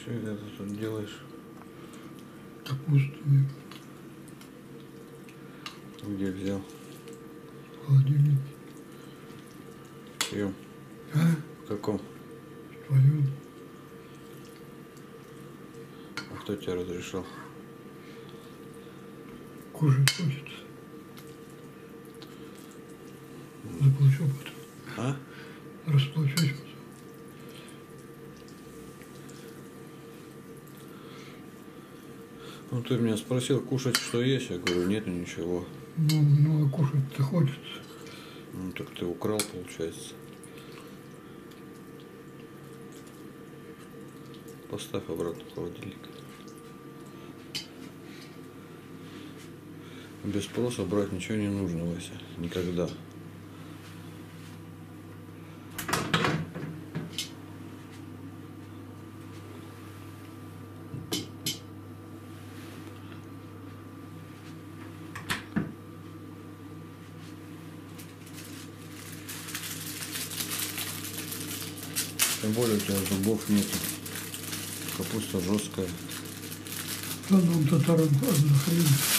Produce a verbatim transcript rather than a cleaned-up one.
Что это ты тут делаешь? Капусту. Где взял? В холодильнике. В чьем? А? В каком? В твоем. А кто тебе разрешил? Кушать хочется. Заплачу потом. А? Расплачусь потом. Ну ты меня спросил, кушать что есть? Я говорю, нету ничего. Ну, ну а кушать-то хочется. Ну так ты украл, получается. Поставь обратно в холодильник. Без спроса брать ничего не нужно, Вася. Никогда. Тем более у тебя зубов нету. Капуста жесткая. А нам татарам одна хрень.